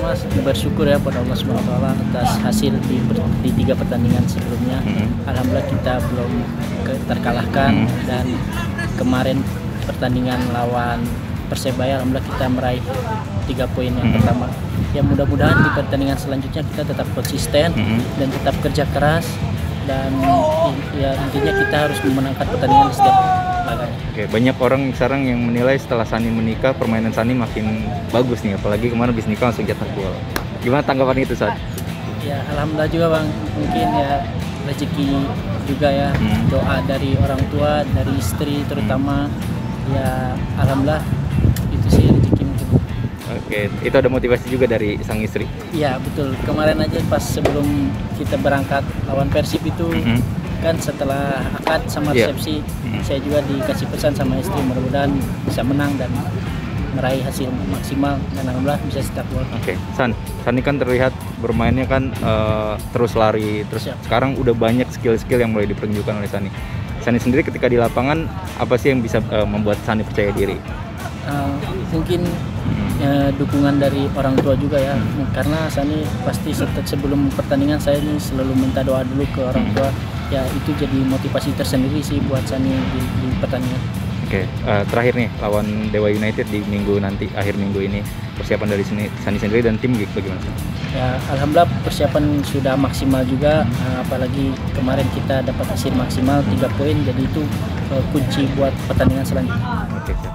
pertama bersyukur ya pada Allah SWT atas hasil di 3 pertandingan sebelumnya. Alhamdulillah kita belum terkalahkan dan kemarin pertandingan lawan Persebaya alhamdulillah kita meraih 3 poin yang pertama. Ya mudah-mudahan di pertandingan selanjutnya kita tetap konsisten dan tetap kerja keras dan ya intinya kita harus memenangkan pertandingan setiap laganya. Oke, banyak orang sekarang yang menilai setelah Sani menikah permainan Sani makin bagus nih, apalagi kemarin habis nikah langsung cetak gol. Gimana tanggapan itu, San? Ya alhamdulillah juga Bang, mungkin ya rezeki juga ya, doa dari orang tua, dari istri terutama. Ya alhamdulillah itu sih rezeki mungkin. Oke, itu ada motivasi juga dari sang istri? Iya betul, kemarin aja pas sebelum kita berangkat lawan Persib itu kan setelah akad sama resepsi saya juga dikasih pesan sama istri mudah-mudahan bisa menang dan meraih hasil maksimal dan alhamdulillah bisa cetak gol. Oke, Sani kan terlihat bermainnya kan terus lari, terus sekarang udah banyak skill-skill yang mulai dipertunjukkan oleh Sani. Sani sendiri ketika di lapangan apa sih yang bisa membuat Sani percaya diri? Mungkin dukungan dari orang tua juga ya, karena Sani pasti sebelum pertandingan saya ini selalu minta doa dulu ke orang tua. Ya itu jadi motivasi tersendiri sih buat Sani di pertandingan. Oke, terakhir nih lawan Dewa United di minggu nanti, akhir minggu ini, persiapan dari Sani sendiri dan tim bagaimana? Ya alhamdulillah persiapan sudah maksimal juga, apalagi kemarin kita dapat hasil maksimal 3 poin, jadi itu kunci buat pertandingan selanjutnya. Oke, siap.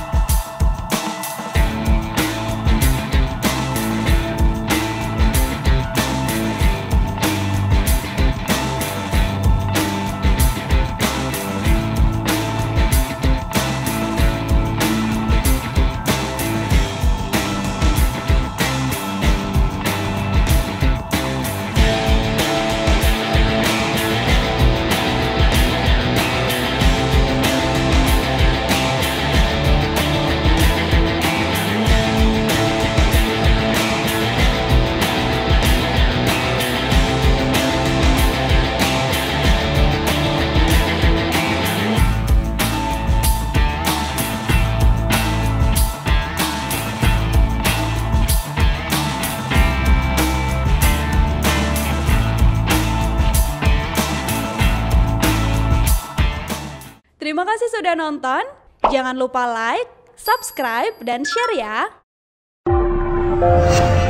Terima kasih sudah nonton. Jangan lupa like, subscribe, dan share ya.